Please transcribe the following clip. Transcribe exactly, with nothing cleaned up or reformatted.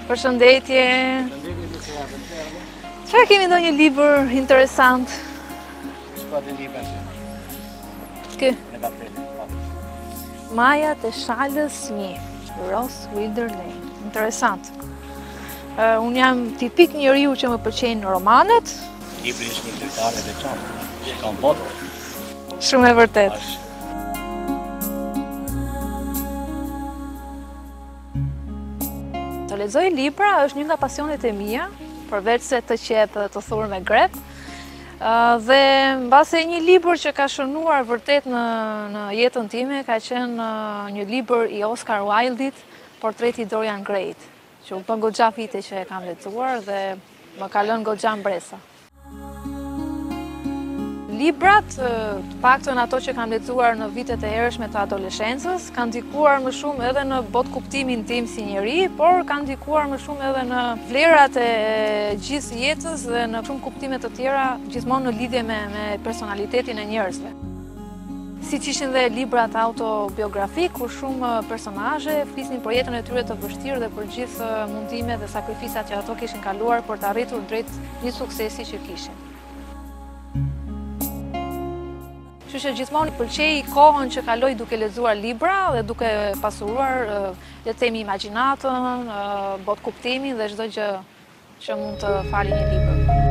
Përshëndetje. Çfarë kemi ndonjë libër interesant? Çfarë libër? Kë. Në kapelë. Majat e Shalës një, Rose Wilderley. Interesant. Uh, unë jam tipik njeriu që më pëlqejnë romanet. Libri është një ndërtar e veçantë. Ka botë. Shumë e vërtet. Të lexoj libra është një nga pasionet e mia, përveç se të qep dhe të thurë me grep. Uh, dhe mbase një libër që ka shënuar vërtet në, në jetën time ka qenë uh, një libër i Oscar Wilde-it, Portreti Dorian Gray't, që u bën goxha vite që e kam lexuar dhe më ka lënë goxha mbresa. Librat, të paktën ato që kam lexuar në vitet e hershme të adoleshencës, kanë ndikuar më shumë edhe në botë kuptimin tim si njeri, por kanë ndikuar më shumë edhe në vlerat e gjithë jetës dhe në shumë kuptime të tjera, gjithmonë në lidhje me, me personalitetin e njerëzve. Siç ishin dhe librat autobiografik, ku shumë personazhe flisnin për jetën e tyre të vështirë dhe për gjithë mundimet dhe sakrifisat që ato kishin kaluar për të arritur drejt një suksesi që kishin. Kështu që gjithmonë pëlqej kohën që kaloj duke lexuar libra dhe duke pasuruar le të themi imagjinatën, botë kuptimin dhe çdo gjë që mund të falë një libër.